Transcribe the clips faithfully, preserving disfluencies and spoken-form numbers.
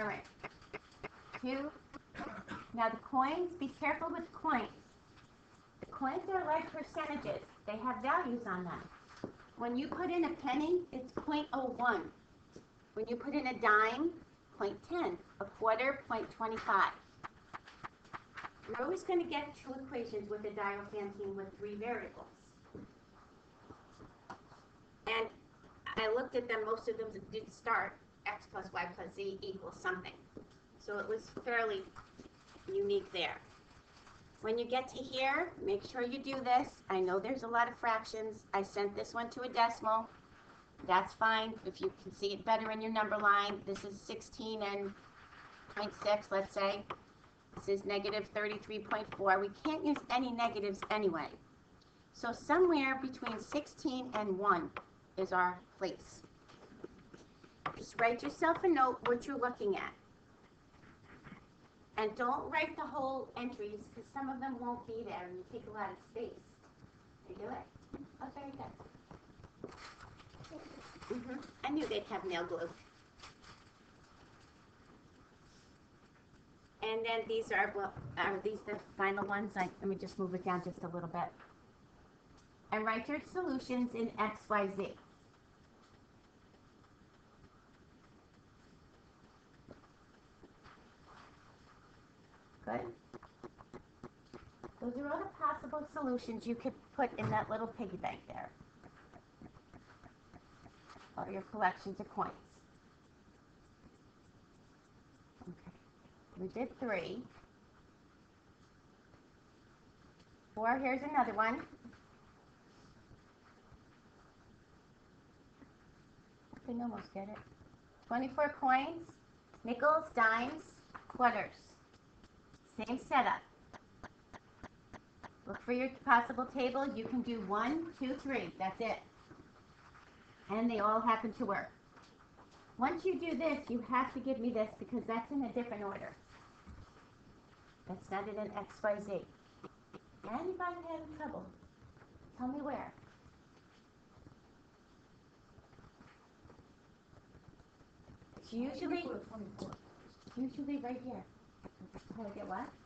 current. Two. Now the coins, be careful with coins. The coins are like percentages. They have values on them. When you put in a penny, it's zero point zero one. When you put in a dime, zero point one zero. A quarter, zero point two five. You're always going to get two equations with a Diophantine with three variables. And I looked at them, most of them did start x plus y plus z equals something. So it was fairly unique there. When you get to here, make sure you do this. I know there's a lot of fractions. I sent this one to a decimal. That's fine if you can see it better in your number line. This is sixteen and zero point six, let's say. This is negative thirty-three point four. We can't use any negatives anyway. So somewhere between sixteen and one is our place. Just write yourself a note what you're looking at. And don't write the whole entries because some of them won't be there and you take a lot of space. You do it? Oh, very good. Mm-hmm. I knew they'd have nail glue. And then these are, well, are these the final ones? Like, let me just move it down just a little bit. And write your solutions in X, Y, Z. Good. Those are all the possible solutions you could put in that little piggy bank there. Or your collections of coins. Okay. We did three. Four, here's another one. I can almost get it. twenty-four coins, nickels, dimes, quarters. Same setup. Look for your possible table. You can do one, two, three. That's it. And they all happen to work. Once you do this, you have to give me this because that's in a different order. That's not in an X, Y, Z. Anybody having trouble? Tell me where. It's usually, usually right here. How do I get what?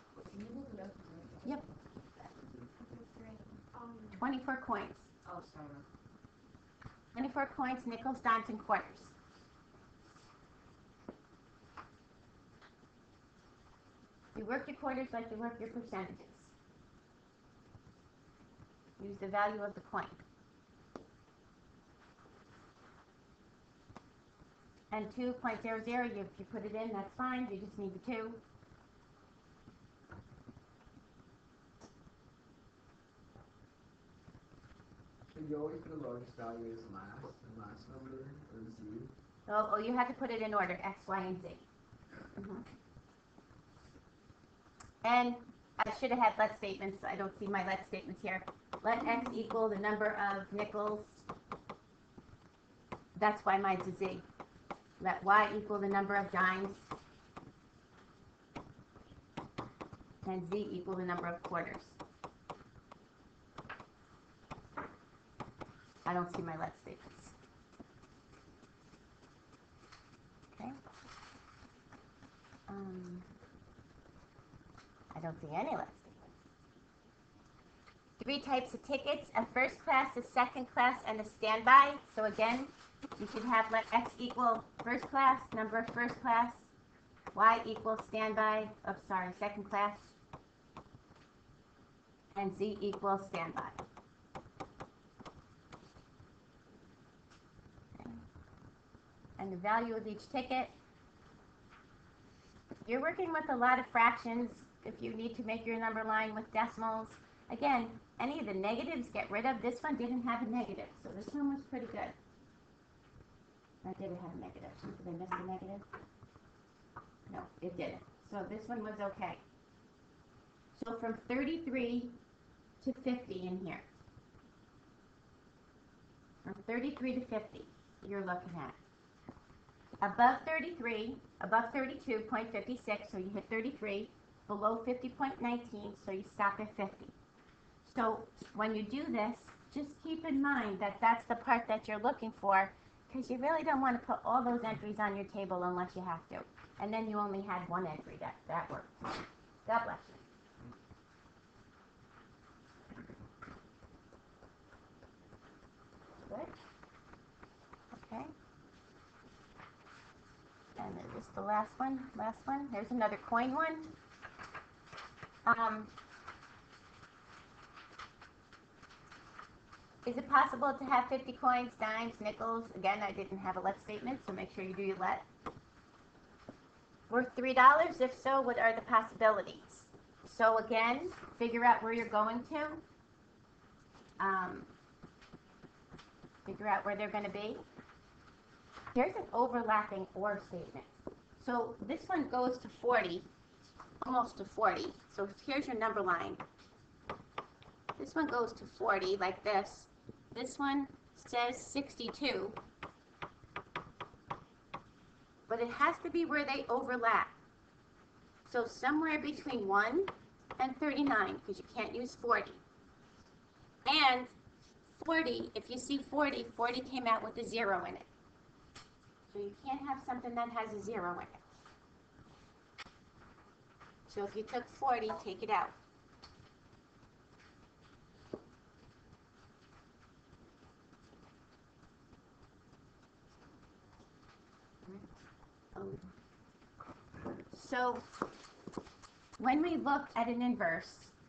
Yep. twenty-four coins. Oh, sorry. twenty-four coins, nickels, dimes, and quarters. You work your quarters like you work your percentages. Use the value of the coin. And two point zero zero, you, if you put it in, that's fine. You just need the two. So you always put the largest value as last, the last number, or Z? Oh, oh, you have to put it in order, X, Y, and Z. Mm-hmm. And I should have had let statements. I don't see my let statements here. Let X equal the number of nickels. That's why mine's a Z. Let Y equal the number of dimes. And Z equal the number of quarters. I don't see my let statements. Okay. Um, I don't see any let statements. Three types of tickets, a first class, a second class, and a standby. So again, you should have let X equal first class, number of first class, Y equals standby, oh sorry, second class, and Z equals standby. Okay. And the value of each ticket. You're working with a lot of fractions. If you need to make your number line with decimals, again, any of the negatives get rid of. This one didn't have a negative, so this one was pretty good. I didn't have a negative. Did I miss the negative? No, it didn't. So this one was okay. So from thirty-three to fifty in here. From thirty-three to fifty, you're looking at. Above thirty-three, above thirty-two point five six, so you hit thirty-three. Below fifty point one nine, so you stop at fifty. So when you do this, just keep in mind that that's the part that you're looking for, because you really don't want to put all those entries on your table unless you have to. And then you only had one entry. That, that worked. God bless you. Good. Okay. And then just the last one. Last one. There's another coin one. Um, is it possible to have fifty coins, dimes, nickels? Again, I didn't have a let statement, so make sure you do your let. Worth three dollars? If so, what are the possibilities? So again, figure out where you're going to. Um, figure out where they're going to be. Here's an overlapping or statement. So this one goes to forty, almost to forty. So here's your number line. This one goes to forty, like this. This one says sixty-two. But it has to be where they overlap. So somewhere between one and thirty-nine, because you can't use forty. And forty, if you see forty, forty came out with a zero in it. So you can't have something that has a zero in it. So if you took forty, take it out. So when we look at an inverse,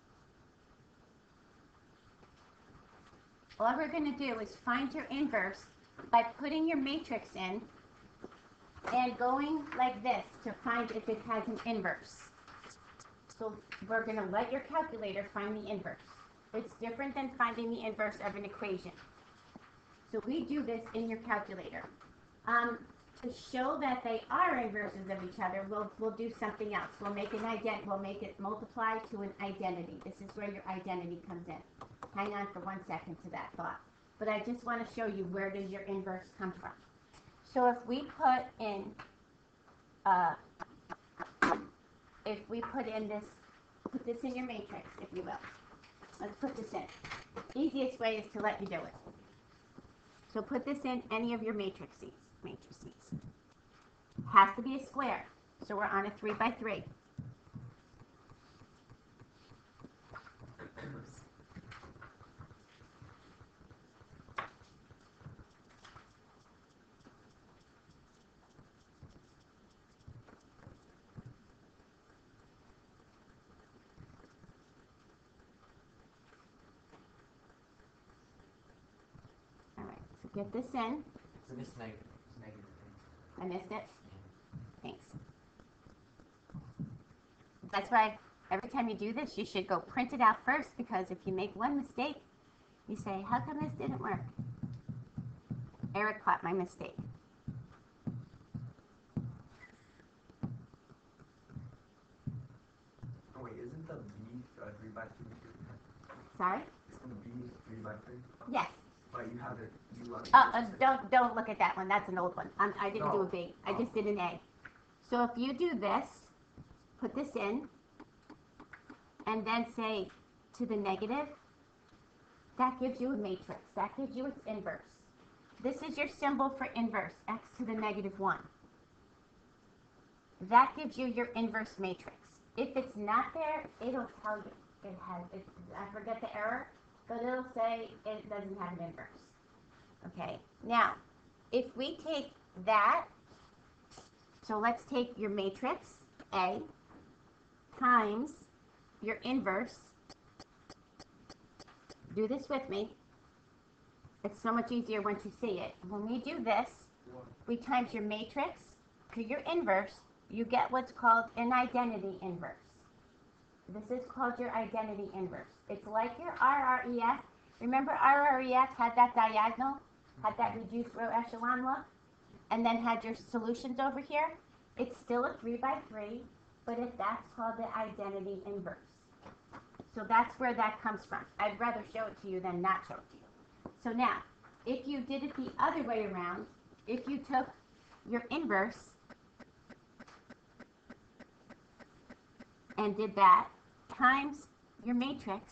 all we're going to do is find your inverse by putting your matrix in and going like this to find if it has an inverse. So we're going to let your calculator find the inverse. It's different than finding the inverse of an equation. So we do this in your calculator. Um, to show that they are inverses of each other, we'll, we'll do something else. We'll make an ident, we'll make it multiply to an identity. This is where your identity comes in. Hang on for one second to that thought. But I just want to show you where does your inverse come from. So if we put in, uh, if we put in this, put this in your matrix, if you will. Let's put this in. Easiest way is to let you do it. So put this in any of your matrices. Matrices. Has to be a square. So we're on a three by three. All right. So get this in. So this negative, negative. I missed it? Thanks. That's why every time you do this, you should go print it out first, because if you make one mistake, you say, how come this didn't work? Eric caught my mistake. Oh wait, isn't the B uh, three by three? Sorry? Isn't B three by three? Yes. But you have it. You have Uh, uh, don't don't look at that one. That's an old one. I'm, I didn't No. do a B. I just did an A. So if you do this, put this in, and then say to the negative, that gives you a matrix. That gives you its inverse. This is your symbol for inverse, x to the negative one. That gives you your inverse matrix. If it's not there, it'll tell you it has, it, I forget the error, but it'll say it doesn't have an inverse. Okay, now, if we take that, so let's take your matrix, A, times your inverse. Do this with me. It's so much easier once you see it. When we do this, we times your matrix to your inverse, you get what's called an identity inverse. This is called your identity inverse. It's like your R R E F. Remember R R E F had that diagonal, had that reduced row echelon look, and then had your solutions over here? It's still a three by three, but if that's called the identity inverse. So that's where that comes from. I'd rather show it to you than not show it to you. So now, if you did it the other way around, if you took your inverse and did that times your matrix,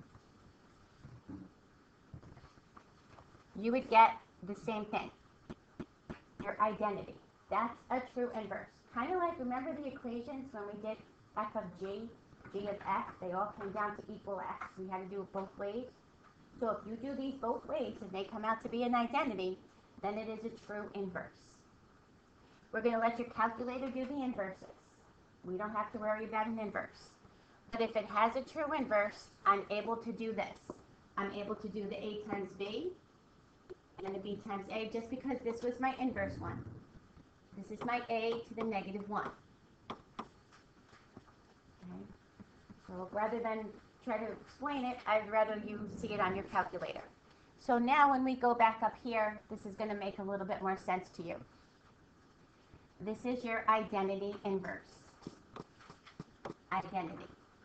you would get the same thing, your identity. That's a true inverse. kind of like, remember the equations when we did f of g, g of x, they all came down to equal x. We had to do it both ways. So if you do these both ways and they come out to be an identity, then it is a true inverse. We're going to let your calculator do the inverses. We don't have to worry about an inverse. But if it has a true inverse, I'm able to do this. I'm able to do the a times b and the b times a, just because this was my inverse one. This is my a to the negative one. Okay. So rather than try to explain it, I'd rather you see it on your calculator. So now when we go back up here, this is going to make a little bit more sense to you. This is your identity inverse. Identity.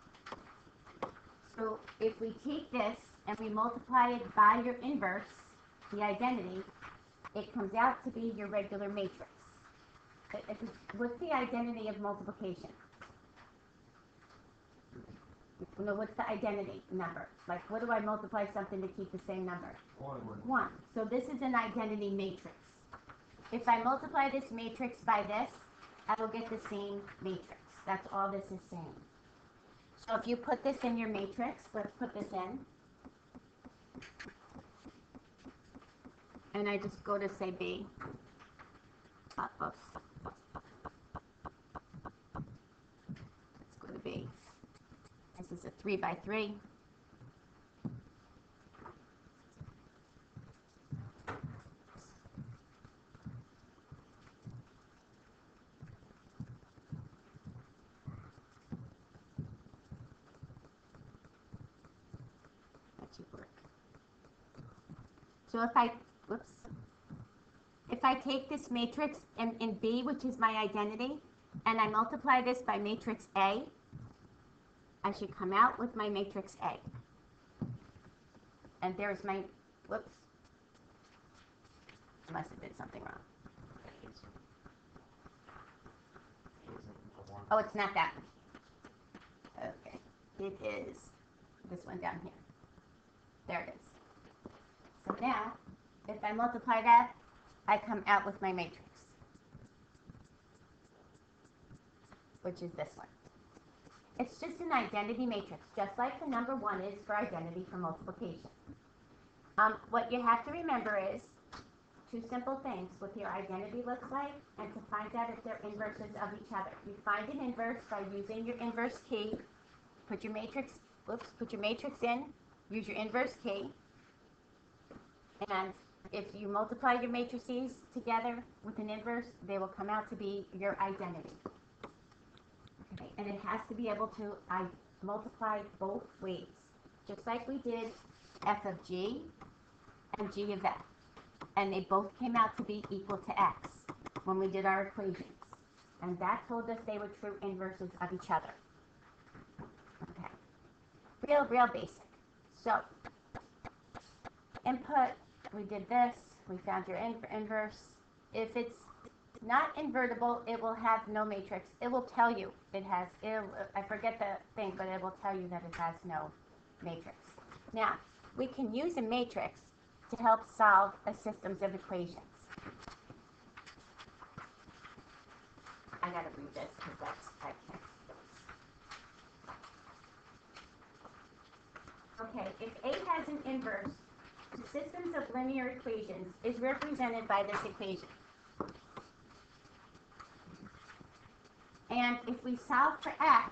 So if we take this and we multiply it by your inverse, the identity, it comes out to be your regular matrix. What's the identity of multiplication? You know, what's the identity number? Like, what do I multiply something to keep the same number? One. One. So this is an identity matrix. If I multiply this matrix by this, I will get the same matrix. That's all this is saying. So if you put this in your matrix, let's put this in. And I just go to say B. Uh, oops. Let's go to B. This is a three by three. That should work. So if I, whoops, if I take this matrix in, in B, which is my identity, and I multiply this by matrix A, I should come out with my matrix A. And there's my, whoops, I must have did something wrong. Oh, it's not that one. Okay, it is this one down here. There it is. So now, if I multiply that, I come out with my matrix, which is this one. It's just an identity matrix, just like the number one is for identity for multiplication. Um, what you have to remember is two simple things, what your identity looks like, and to find out if they're inverses of each other. You find an inverse by using your inverse key. Put your matrix, whoops, put your matrix in, use your inverse key, and if you multiply your matrices together with an inverse, they will come out to be your identity. Okay, and it has to be able to I, multiply both ways, just like we did f of g and g of f. And they both came out to be equal to x when we did our equations. And that told us they were true inverses of each other. Okay. Real, real basic. So, input, we did this, we found your in inverse. If it's not invertible, it will have no matrix. It will tell you it has, it'll, I forget the thing, but it will tell you that it has no matrix. Now, we can use a matrix to help solve a systems of equations. I gotta read this because that's, I can't. Okay, if A has an inverse, the systems of linear equations is represented by this equation. And if we solve for x,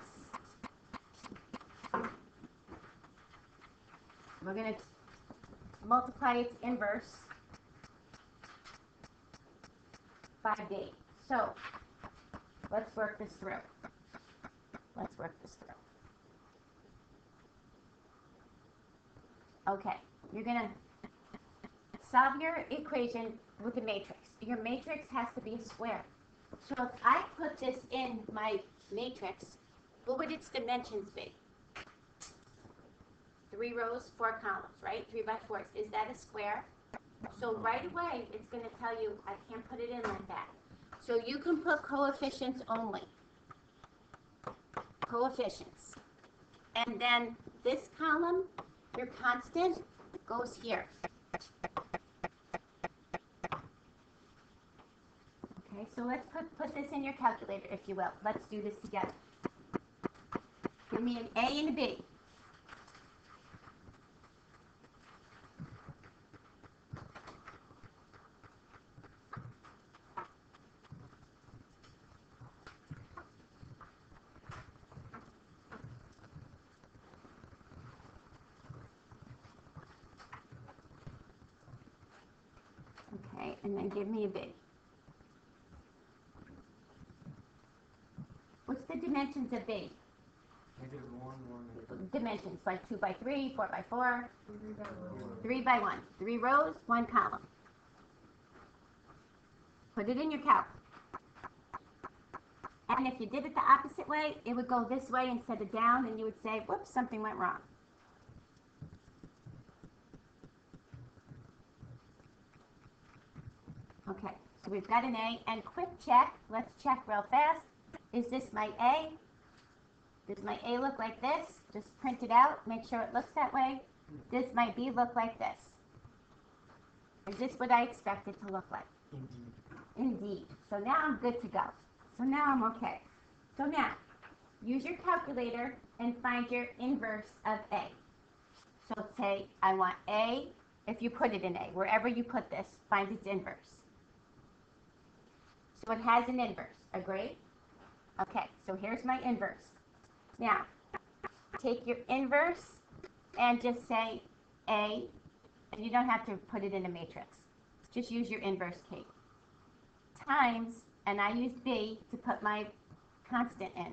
we're going to multiply its inverse by b. So let's work this through. Let's work this through. Okay, you're going to solve your equation with a matrix. Your matrix has to be a square. So if I put this in my matrix, what would its dimensions be? Three rows, four columns, right? Three by fours. Is that a square? So right away, it's going to tell you I can't put it in like that. So you can put coefficients only. Coefficients. And then this column, your constant, goes here. Okay, so let's put, put this in your calculator, if you will. Let's do this together. Give me an A and a B. Okay, and then give me a B. What's the dimensions of B? Negative one, one. Dimensions, like two by three, four by four, three by one. Three rows, one column. Put it in your calc. And if you did it the opposite way, it would go this way instead of down, and you would say, whoops, something went wrong. Okay, so we've got an A, and quick check, let's check real fast. Is this my A? Does my A look like this? Just print it out, make sure it looks that way. Does my B look like this? Is this what I expect it to look like? Indeed. Indeed. So now I'm good to go. So now I'm okay. So now, use your calculator and find your inverse of A. So say I want A, if you put it in A, wherever you put this, find its inverse. So it has an inverse, agree? Okay, so here's my inverse. Now, take your inverse and just say A, and you don't have to put it in a matrix. Just use your inverse, Kate. Times, and I use B to put my constant in.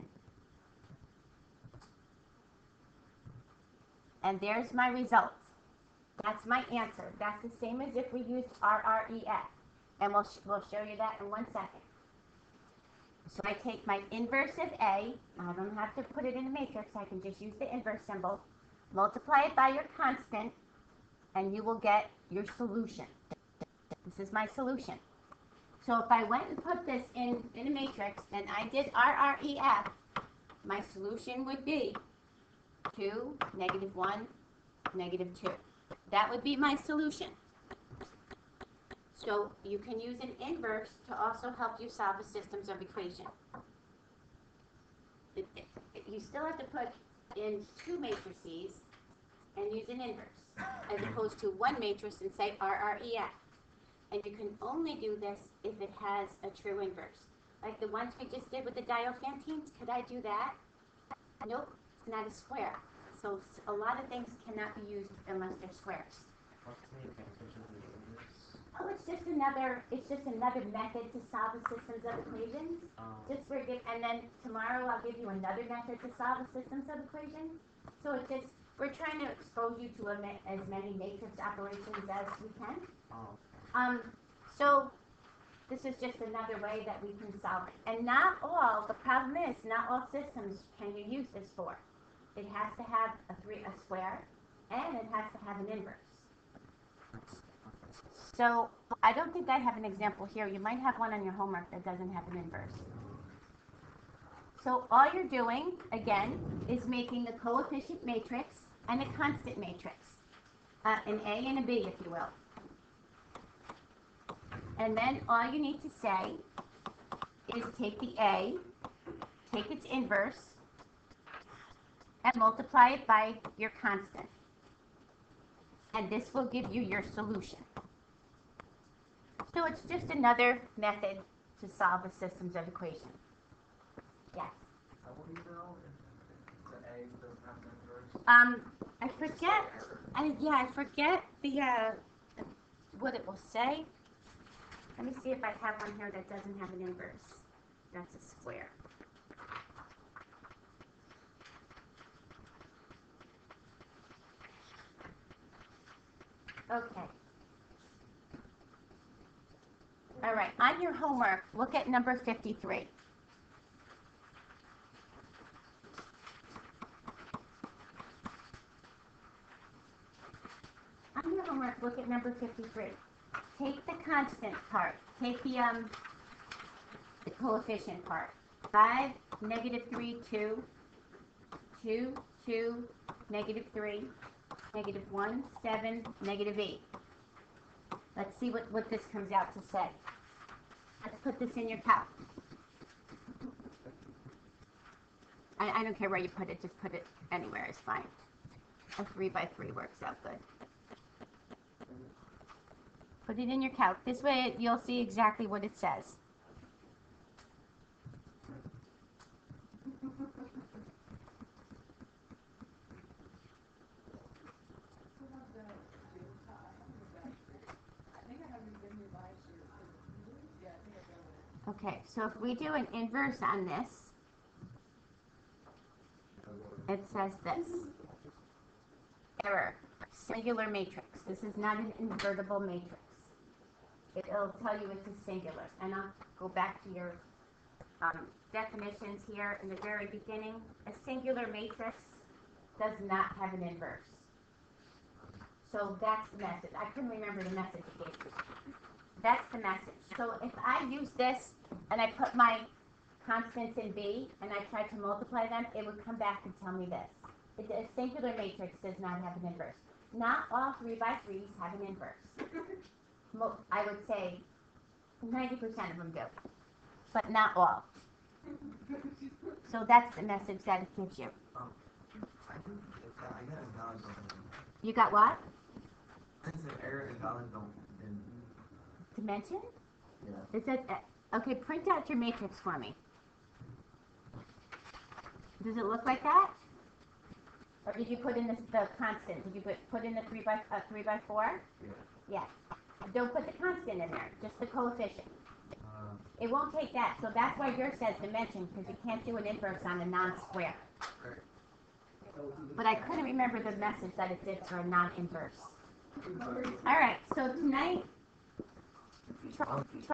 And there's my result. That's my answer. That's the same as if we used R R E F. And we'll, sh we'll show you that in one second. So I take my inverse of A, I don't have to put it in a matrix, I can just use the inverse symbol, multiply it by your constant, and you will get your solution. This is my solution. So if I went and put this in, in a matrix, and I did R R E F, my solution would be two, negative one, negative two. That would be my solution. So you can use an inverse to also help you solve the systems of equation. It, it, it, you still have to put in two matrices and use an inverse, as opposed to one matrix and say R R E F. And you can only do this if it has a true inverse. Like the ones we just did with the Diophantines, could I do that? Nope, it's not a square. So a lot of things cannot be used unless they're squares. What's the advantage of the inverse? Oh, it's just another, it's just another method to solve the systems of equations. Um, Just for give, and then tomorrow I'll give you another method to solve the systems of equations. So it's just, we're trying to expose you to a, as many matrix operations as we can. oh, Um, so this is just another way that we can solve it. And not all, the problem is, not all systems can you use this for. It has to have a three, a square, and it has to have an inverse. So I don't think I have an example here. You might have one on your homework that doesn't have an inverse. So all you're doing, again, is making a coefficient matrix and a constant matrix. Uh, an A and a B, if you will. And then all you need to say is take the A, take its inverse, and multiply it by your constant. And this will give you your solution. So it's just another method to solve the systems of equation. Yes. how will you know if the A doesn't have an inverse? Um, I forget. I yeah, I forget the uh, what it will say. Let me see if I have one here that doesn't have an inverse. That's a square. Okay. All right. On your homework, look at number fifty-three. On your homework, look at number fifty-three. Take the constant part. Take the um the coefficient part. five, negative three, two, two, two, negative three, negative one, seven, negative eight. Let's see what, what this comes out to say. Let's put this in your calc. I, I don't care where you put it, just put it anywhere is fine. A three by three works out good. Put it in your calc. This way you'll see exactly what it says. Okay, so if we do an inverse on this, it says this. Error. Singular matrix. This is not an invertible matrix. It'll tell you it's a singular. And I'll go back to your um, definitions here in the very beginning. A singular matrix does not have an inverse. So that's the message. I couldn't remember the message it gave me. That's the message. So if I use this and I put my constants in B and I try to multiply them, it would come back and tell me this. It, a singular matrix does not have an inverse. Not all three by threes have an inverse. Mo I would say ninety percent of them do, but not all. So that's the message that it gives you. Um, I think uh, I got a valid don't. You got what? It's an error and valid don't. And Dimension? yeah. It says, uh, okay, print out your matrix for me. Does it look like that? Or did you put in the, the constant? Did you put, put in the three by uh, three by four? Yeah. Yeah. Don't put the constant in there, just the coefficient. Uh, It won't take that, so that's why yours says dimension, because you can't do an inverse on a non-square. right. But I couldn't remember the message that it did for a non-inverse. All right, so tonight, try,